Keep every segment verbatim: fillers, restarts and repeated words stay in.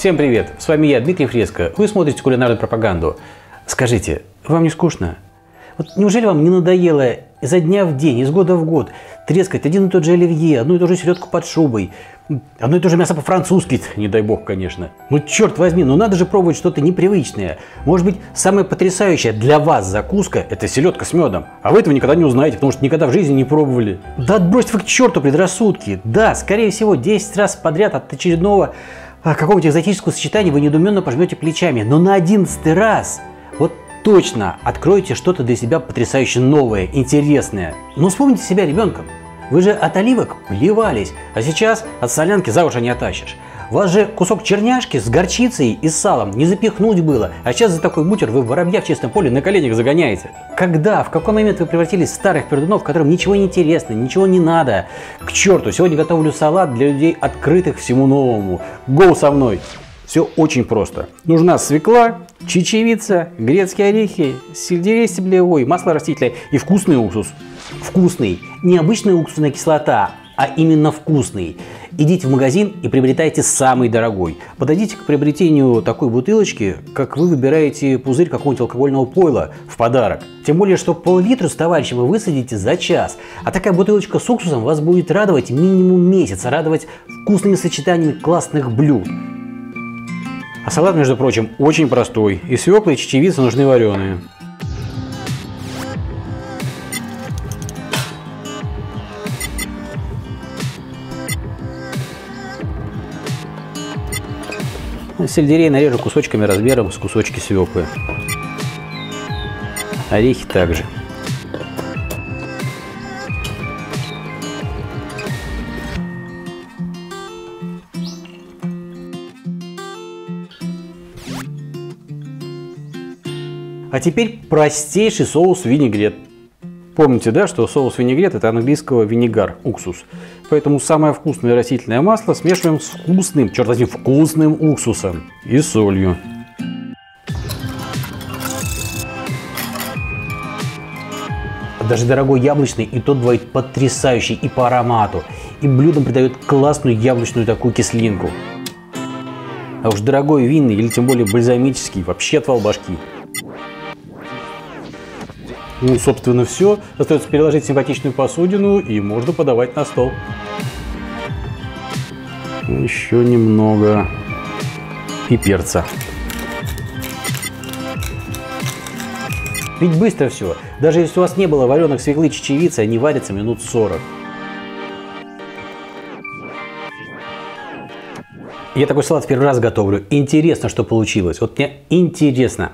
Всем привет! С вами я, Дмитрий Фреско. Вы смотрите кулинарную пропаганду. Скажите, вам не скучно? Вот неужели вам не надоело изо дня в день, из года в год трескать один и тот же оливье, одну и ту же селедку под шубой, одно и то же мясо по-французски, не дай бог, конечно. Ну черт возьми, ну надо же пробовать что-то непривычное. Может быть, самая потрясающая для вас закуска – это селедка с медом. А вы этого никогда не узнаете, потому что никогда в жизни не пробовали. Да отбросьте вы к черту предрассудки. Да, скорее всего, десять раз подряд от очередного а, какого-нибудь экзотического сочетания вы недоуменно пожмете плечами. Но на одиннадцатый раз вот точно откроете что-то для себя потрясающе новое, интересное. Но вспомните себя ребенком. Вы же от оливок плевались, а сейчас от солянки за уши не оттащишь. Вас же кусок черняшки с горчицей и с салом не запихнуть было, а сейчас за такой бутер вы воробья в чистом поле на коленях загоняете. Когда, в какой момент вы превратились в старых пердунов, которым ничего не интересно, ничего не надо? К черту, сегодня готовлю салат для людей, открытых всему новому. Гоу со мной! Все очень просто. Нужна свекла, чечевица, грецкие орехи, сельдерей стеблевой, масло растительное и вкусный уксус. Вкусный. Не обычная уксусная кислота, а именно вкусный. Идите в магазин и приобретайте самый дорогой. Подойдите к приобретению такой бутылочки, как вы выбираете пузырь какого-нибудь алкогольного пойла в подарок. Тем более, что пол-литра с товарищем вы высадите за час. А такая бутылочка с уксусом вас будет радовать минимум месяц, радовать вкусными сочетаниями классных блюд. А салат, между прочим, очень простой. И свекла, и чечевица нужны вареные. Сельдерей нарежу кусочками размером с кусочки свеклы. Орехи также. А теперь простейший соус винегрет. Помните, да, что соус винегрет – это английского винегар, уксус. Поэтому самое вкусное растительное масло смешиваем с вкусным, черт возьми, вкусным уксусом и солью. Даже дорогой яблочный и тот бывает потрясающий и по аромату, и блюдам придает классную яблочную такую кислинку. А уж дорогой винный или тем более бальзамический вообще отвал башки. Ну, собственно, все. Остается переложить симпатичную посудину, и можно подавать на стол. Еще немного. И перца. Ведь быстро все. Даже если у вас не было вареных свеклы и чечевицы, они варятся минут сорок. Я такой салат в первый раз готовлю. Интересно, что получилось. Вот мне интересно.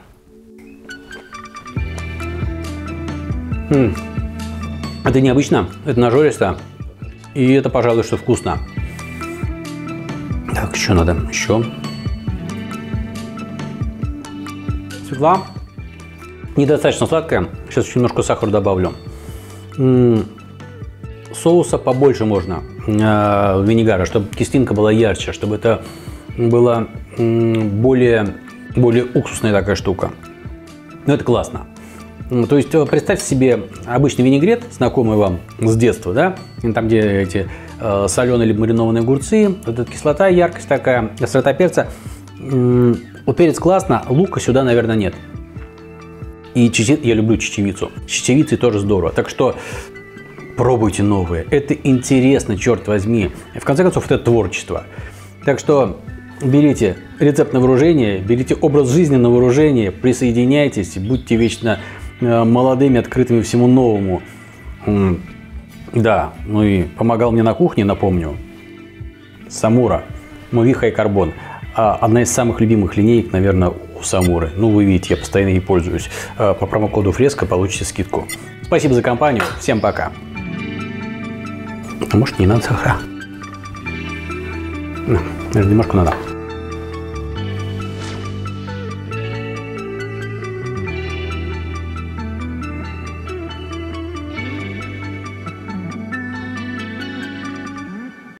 М-м. Это необычно, это нажористо, и это, пожалуй, что вкусно. Так, еще надо, еще. Свекла недостаточно сладкая, сейчас еще немножко сахара добавлю. М-м. Соуса побольше можно, э, винегара, чтобы кислинка была ярче, чтобы это была м-м, более, более уксусная такая штука. Ну, это классно. То есть представьте себе обычный винегрет, знакомый вам с детства, да? Там, где эти э, соленые или маринованные огурцы, вот эта кислота, яркость такая, острота перца. М-м, вот перец классно, лука сюда, наверное, нет. И чечевицу, я люблю чечевицу. С чечевицей тоже здорово. Так что пробуйте новые. Это интересно, черт возьми. И в конце концов, это творчество. Так что берите рецепт на вооружение, берите образ жизни на вооружение, присоединяйтесь, будьте вечно молодыми, открытыми всему новому. Да, ну и помогал мне на кухне, напомню, Самура, Мови Хай Карбон. Одна из самых любимых линеек, наверное, у Самуры. Ну, вы видите, я постоянно ей пользуюсь. По промокоду Фреско получите скидку. Спасибо за компанию, всем пока. А может, не надо сахара? Немножко надо.